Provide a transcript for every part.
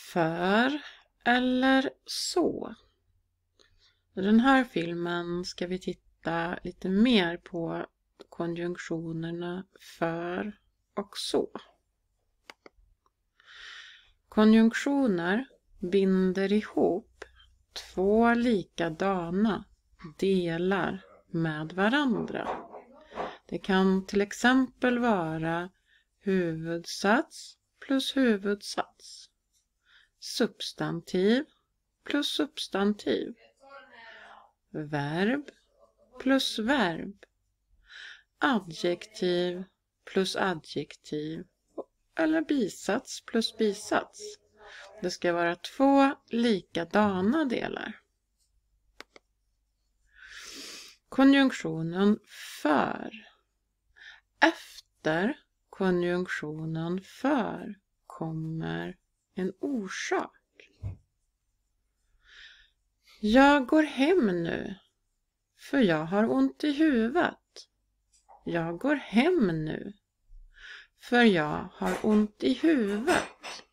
För eller så. I den här filmen ska vi titta lite mer på konjunktionerna för och så. Konjunktioner binder ihop två likadana delar med varandra. Det kan till exempel vara huvudsats plus huvudsats, substantiv plus substantiv, verb plus verb, adjektiv plus adjektiv eller bisats plus bisats. Det ska vara två likadana delar. Konjunktionen för. Efter konjunktionen för kommer en orsak. Jag går hem nu, för jag har ont i huvudet. Jag går hem nu, för jag har ont i huvudet.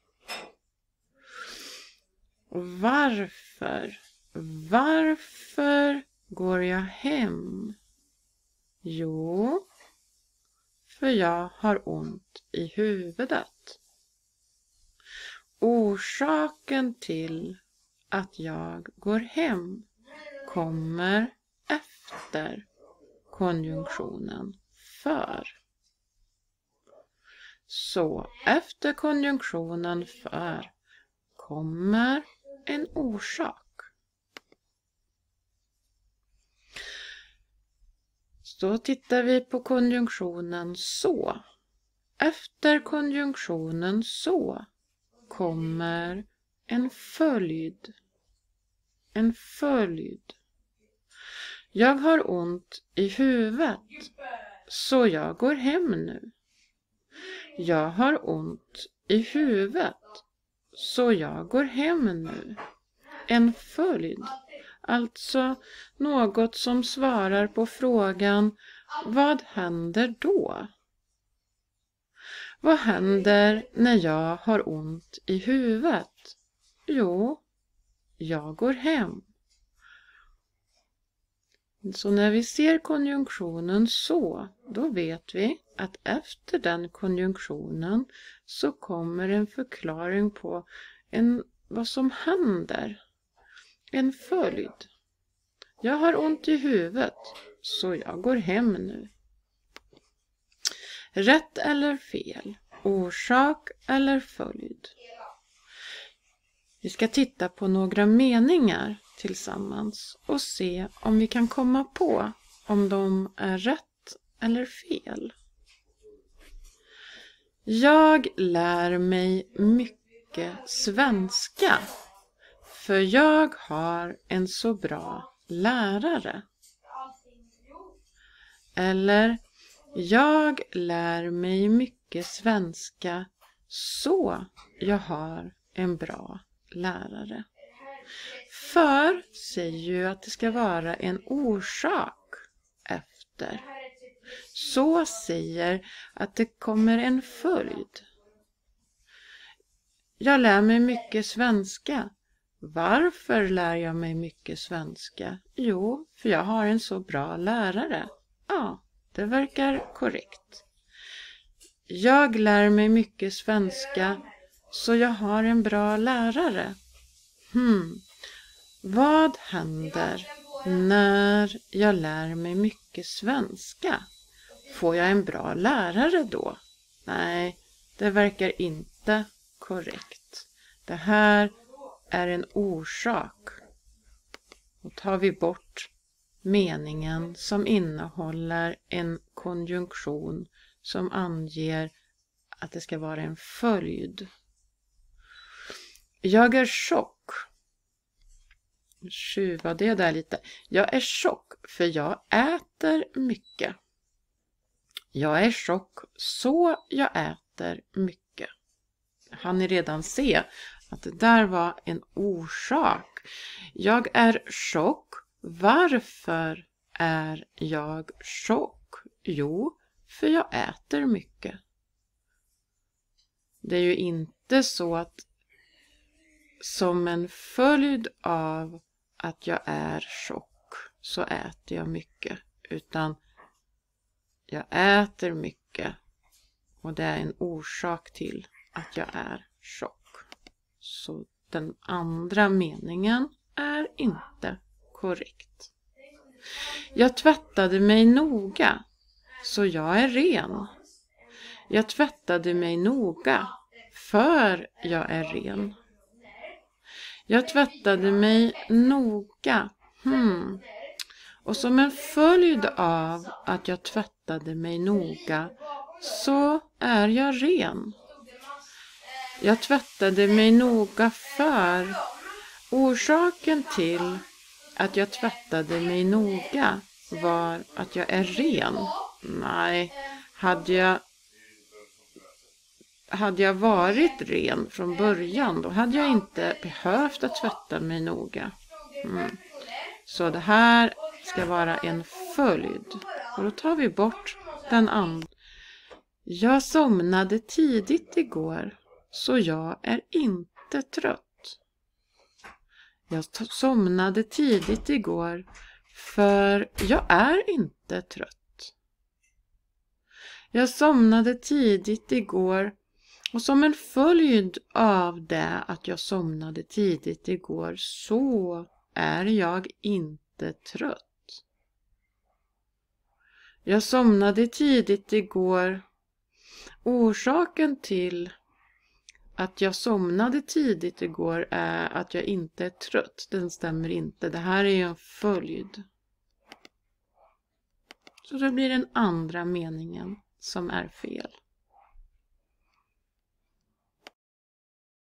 Varför går jag hem? Jo, för jag har ont i huvudet. Orsaken till att jag går hem kommer efter konjunktionen för. Så efter konjunktionen för kommer en orsak. Så tittar vi på konjunktionen så. Efter konjunktionen så kommer en följd. En följd. Jag har ont i huvudet, så jag går hem nu. Jag har ont i huvudet, så jag går hem nu. En följd. Alltså något som svarar på frågan: vad händer då? Vad händer när jag har ont i huvudet? Jo, jag går hem. Så när vi ser konjunktionen så, då vet vi att efter den konjunktionen så kommer en förklaring på vad som händer. En följd. Jag har ont i huvudet, så jag går hem nu. Rätt eller fel? Orsak eller följd? Vi ska titta på några meningar tillsammans och se om vi kan komma på om de är rätt eller fel. Jag lär mig mycket svenska, för jag har en så bra lärare. Eller, jag lär mig mycket svenska, så jag har en bra lärare. För säger ju att det ska vara en orsak efter. Så säger att det kommer en följd. Jag lär mig mycket svenska. Varför lär jag mig mycket svenska? Jo, för jag har en så bra lärare. Ja, det verkar korrekt. Jag lär mig mycket svenska, så jag har en bra lärare. Vad händer när jag lär mig mycket svenska? Får jag en bra lärare då? Nej, det verkar inte korrekt. Det här är en orsak. Och tar vi bort meningen som innehåller en konjunktion som anger att det ska vara en följd. Jag är tjock. Tjuva det där lite. Jag är tjock för jag äter mycket. Jag är tjock så jag äter mycket. Han ni redan se att det där var en orsak. Jag är tjock. Varför är jag tjock? Jo, för jag äter mycket. Det är ju inte så att som en följd av att jag är tjock så äter jag mycket. Utan jag äter mycket och det är en orsak till att jag är tjock. Så den andra meningen är inte korrekt. Jag tvättade mig noga så jag är ren. Jag tvättade mig noga för jag är ren. Jag tvättade mig noga. Och som en följd av att jag tvättade mig noga så är jag ren. Jag tvättade mig noga för orsaken till att jag tvättade mig noga var att jag är ren. Nej, hade jag varit ren från början då hade jag inte behövt att tvätta mig noga. Så det här ska vara en följd. Och då tar vi bort den andra. Jag somnade tidigt igår så jag är inte trött. Jag somnade tidigt igår för jag är inte trött. Jag somnade tidigt igår och som en följd av det att jag somnade tidigt igår så är jag inte trött. Jag somnade tidigt igår. Orsaken till att jag somnade tidigt igår är att jag inte är trött. Den stämmer inte. Det här är en följd. Så det blir den andra meningen som är fel.